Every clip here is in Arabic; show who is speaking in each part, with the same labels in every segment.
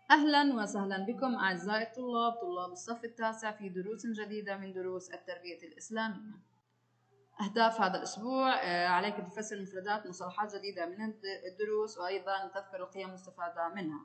Speaker 1: أهلا وسهلا بكم أعزائي الطلاب طلاب الصف التاسع في دروس جديدة من دروس التربية الإسلامية. أهداف هذا الأسبوع عليك تفسر مفردات مصطلحات جديدة من الدروس، وأيضا تذكر القيم المستفادة منها.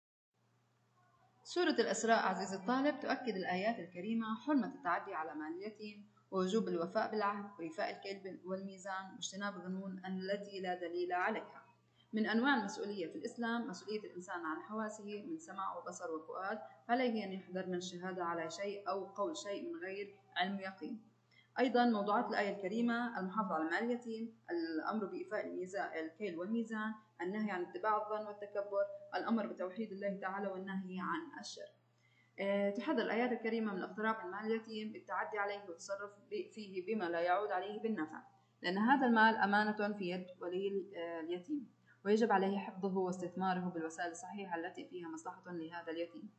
Speaker 1: سورة الإسراء عزيزي الطالب تؤكد الآيات الكريمة حرمة التعدي على مال اليتيم، ووجوب الوفاء بالعهد، وإيفاء الكيل والميزان، واجتناب الظنون التي لا دليل عليها. من أنواع المسؤولية في الإسلام مسؤولية الإنسان عن حواسه من سمع وبصر وفؤاد، فعليه أن يحذر من الشهادة على شيء أو قول شيء من غير علم ويقين. أيضا موضوعات الآية الكريمة: المحافظة على مال اليتيم، الأمر بإيفاء الكيل والميزان، النهي عن اتباع الظن والتكبر، الأمر بتوحيد الله تعالى والنهي عن الشرك. تحذر الآيات الكريمة من الاقتراب من مال اليتيم بالتعدي عليه والتصرف فيه بما لا يعود عليه بالنفع، لأن هذا المال أمانة في يد ولي اليتيم، ويجب عليه حفظه واستثماره بالوسائل الصحيحة التي فيها مصلحة لهذا اليتيم.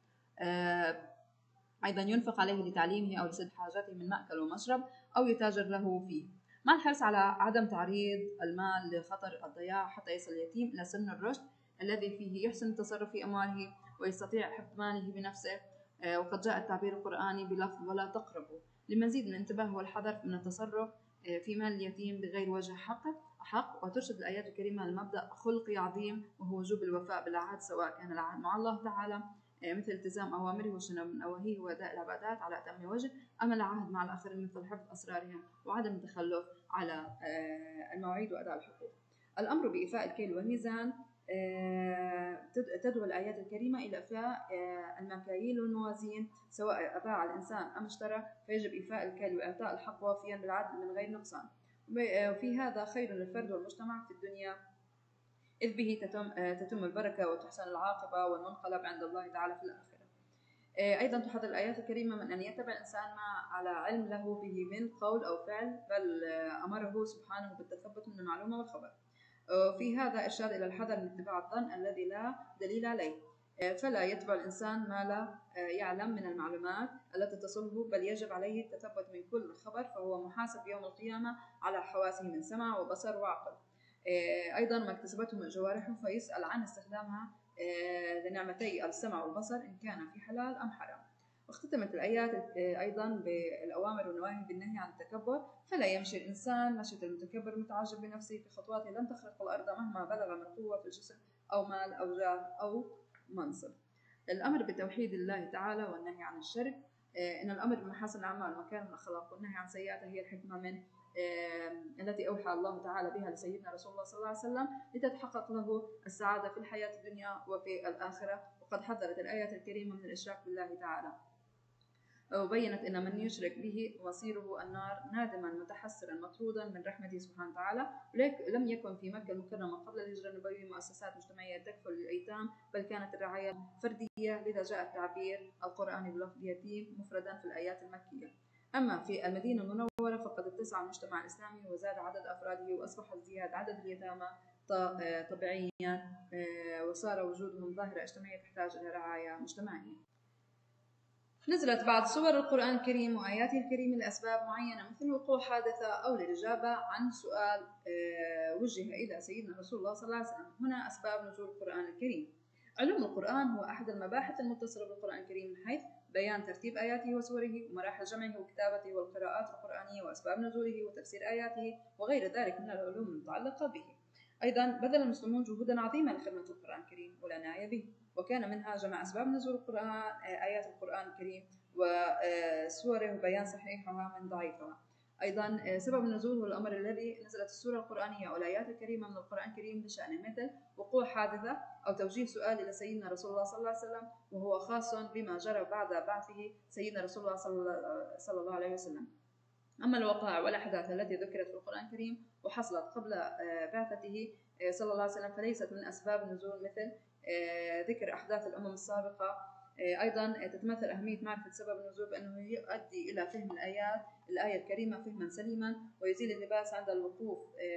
Speaker 1: أيضا ينفق عليه لتعليمه أو لسد حاجته من مأكل ومشرب، أو يتاجر له فيه، مع الحرص على عدم تعريض المال لخطر الضياع حتى يصل اليتيم إلى سن الرشد الذي فيه يحسن التصرف في أمواله ويستطيع حفظ ماله بنفسه. وقد جاء التعبير القرآني بلفظ ولا تقربوا لمزيد من الانتباه والحذر من التصرف في مال اليتيم بغير وجه حق. وترشد الآيات الكريمة لمبدأ خلقي عظيم، وهو وجوب الوفاء بالعهد، سواء كان العهد مع الله تعالى مثل التزام أوامره واجتناب نواهيه وأداء العبادات على أتم وجه، أما العهد مع الآخرين مثل حفظ أسرارهم وعدم التخلف على المواعيد وأداء الحقوق. الأمر بإيفاء الكيل والميزان: تدعو الآيات الكريمة إلى إيفاء المكاييل والموازين، سواء أباع الإنسان أم اشترى، فيجب إيفاء الكيل وإعطاء الحق وافيا بالعدل من غير نقصان. وفي هذا خير للفرد والمجتمع في الدنيا، إذ به تتم البركة وتحسن العاقبة والمنقلب عند الله تعالى في الآخرة. أيضا تحذر الآيات الكريمة من أن يتبع الإنسان ما على علم له به من قول أو فعل، بل أمره سبحانه بالتثبت من المعلومة والخبر. في هذا إرشاد إلى الحذر من اتباع الظن الذي لا دليل عليه، فلا يتبع الإنسان ما لا يعلم من المعلومات التي تصله، بل يجب عليه التثبت من كل خبر، فهو محاسب يوم القيامة على حواسه من سمع وبصر وعقل. أيضا ما اكتسبته من جوارحه، فيسأل عن استخدامها لنعمتي السمع والبصر إن كان في حلال أم حرام. واختتمت الآيات أيضا بالأوامر والنواهي بالنهي عن التكبر، فلا يمشي الإنسان مشية المتكبر المتعجب بنفسه، في خطواته لن تخرق الأرض مهما بلغ من قوة في الجسم أو مال أو جاه أو منصب. الأمر بتوحيد الله تعالى والنهي عن الشرك: إن الأمر بمحاسن الأعمال ومكارم الأخلاق والنهي عن سيئاتها هي الحكمة من التي أوحى الله تعالى بها لسيدنا رسول الله صلى الله عليه وسلم لتتحقق له السعادة في الحياة الدنيا وفي الآخرة. وقد حذرت الآيات الكريمة من الإشراك بالله تعالى، وبينت أن من يشرك به مصيره النار، نادما متحسرا مطرودا من رحمته سبحانه وتعالى. لم يكن في مكة المكرمة قبل الهجرة النبوية مؤسسات مجتمعية تكفل للأيتام، بل كانت الرعاية فردية، لذا جاء التعبير القرآني بلفظ يتيم مفردا في الآيات المكية. أما في المدينة المنورة فقد اتسع المجتمع الإسلامي وزاد عدد أفراده، وأصبح ازدياد عدد اليتامى طبيعيا، وصار وجودهم ظاهرة اجتماعية تحتاج إلى رعاية مجتمعية. نزلت بعض سور القرآن الكريم وآياته الكريمة لأسباب معينة، مثل وقوع حادثة أو للإجابة عن سؤال وجه إلى سيدنا رسول الله صلى الله عليه وسلم. هنا أسباب نزول القرآن الكريم: علوم القرآن هو أحد المباحث المتصلة بالقرآن الكريم، من حيث بيان ترتيب آياته وسوره ومراحل جمعه وكتابته والقراءات القرآنية وأسباب نزوله وتفسير آياته وغير ذلك من العلوم المتعلقة به. أيضا بذل المسلمون جهودا عظيمة لخدمة القرآن الكريم والعناية به، وكان منها جمع أسباب نزول القرآن آيات القرآن الكريم وسوره وبيان صحيحها من ضعيفها. أيضا سبب النزول هو الأمر الذي نزلت السورة القرآنية أو الآيات الكريمة من القرآن الكريم بشأنه، مثل وقوع حادثة أو توجيه سؤال إلى سيدنا رسول الله صلى الله عليه وسلم، وهو خاص بما جرى بعد بعثه سيدنا رسول الله صلى الله عليه وسلم. أما الوقائع والأحداث التي ذكرت في القرآن الكريم وحصلت قبل بعثته صلى الله عليه وسلم فليست من أسباب النزول، مثل ذكر أحداث الأمم السابقة. أيضا تتمثل أهمية معرفة سبب النزول بأنه يؤدي إلى فهم الآية الكريمة فهما سليما، ويزيل اللباس عند الوقوف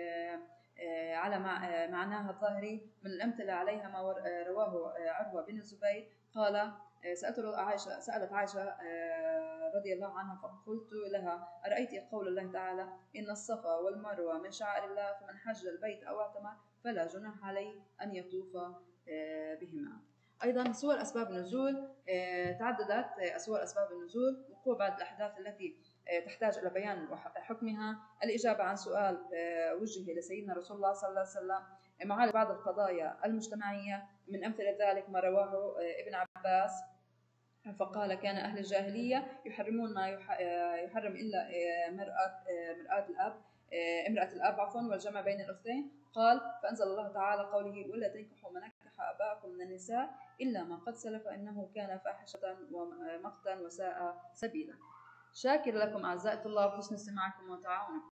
Speaker 1: على معناها الظاهري. من الأمثلة عليها ما رواه عروة بن الزبير قال: سألت عائشة رضي الله عنها فقلت لها: أرأيت قول الله تعالى: إن الصفا والمروة من شعائر الله، فمن حج البيت أو اعتمر فلا جناح عليه أن يطوف بهما. أيضا صور أسباب النزول، تعددت صور أسباب النزول: وقوع بعض الأحداث التي تحتاج إلى بيان حكمها، الإجابة عن سؤال وجه لسيدنا رسول الله صلى الله عليه وسلم، معالجة بعض القضايا المجتمعية. من أمثلة ذلك ما رواه ابن عباس فقال: كان أهل الجاهلية يحرمون ما يحرم إلا امرأة الأب والجمع بين الأختين. قال: فأنزل الله تعالى قوله: ولا تنكحوا ما نكح آباءكم من النساء إلا ما قد سلف إنه كان فاحشة ومقتا وساء سبيلا. شاكر لكم أعزائي الطلاب حسن استماعكم وتعاونكم.